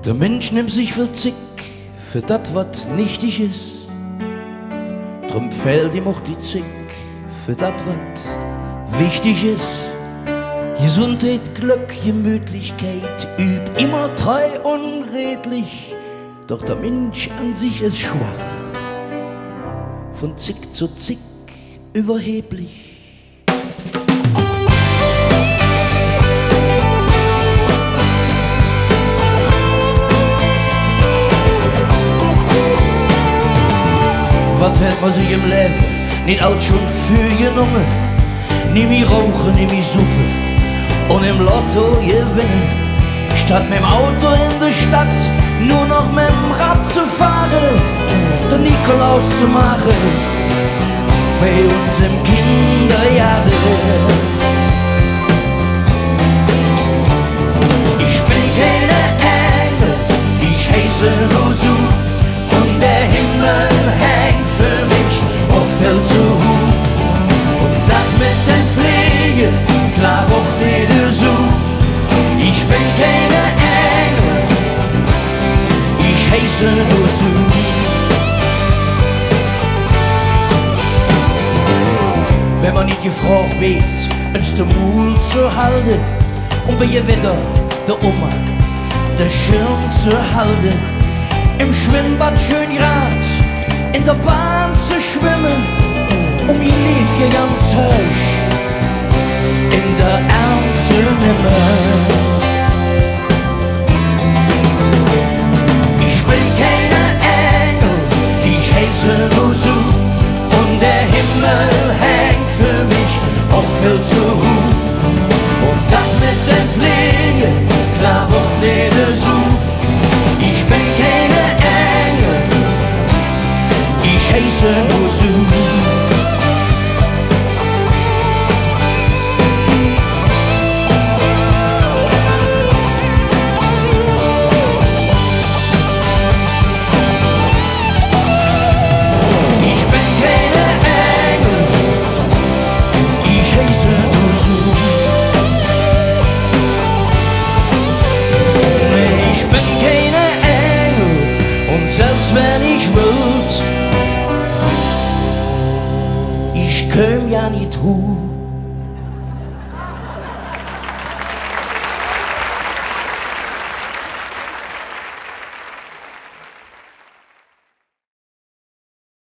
Der Mensch nimmt sich viel Zick für dat, wat nichtig ist. Drum fällt ihm auch die Zick für dat, wat wichtig ist. Gesundheit, Glück, Gemütlichkeit, übt immer treu und redlich. Doch der Mensch an sich ist schwach, von Zick zu Zick überheblich. Was hält man sich im Leben nicht alt schon für genommen? Nie mehr rauchen, nie mehr saufen und im Lotto gewinnen. Statt mit dem Auto in der Stadt nur noch mit dem Rad zu fahren, den Nikolaus zu machen bei uns im Kindergarten. Ich bin keine Engel, ich heiße nur so, und der Himmel hängt für mich auch viel zu hoch. Und das mit der Pflege klappt auch nicht so. Ich bin keine Engel, ich heiße nur so. Wenn man nicht gefragt wird, uns den Mut zu halten und bei ihr wieder der Oma der Schirm zu halten, im Schwimmbad schön grad, in der Bahn zu schwimmen, ihr lief hier ganz höch, in der Arm zu nehmen. Ich bin keine Engel, ich heiße nur so, und der Himmel hängt für mich auch viel zu hoch. Und das mit der Pflege klappt auch nicht so. Ich bin keine Engel, ich heiße nur so. Ich bin keine Engel, ich heiße nur so. Nee, ich bin keine Engel, und selbst wenn ich wollt, ich komm ja nicht hoch.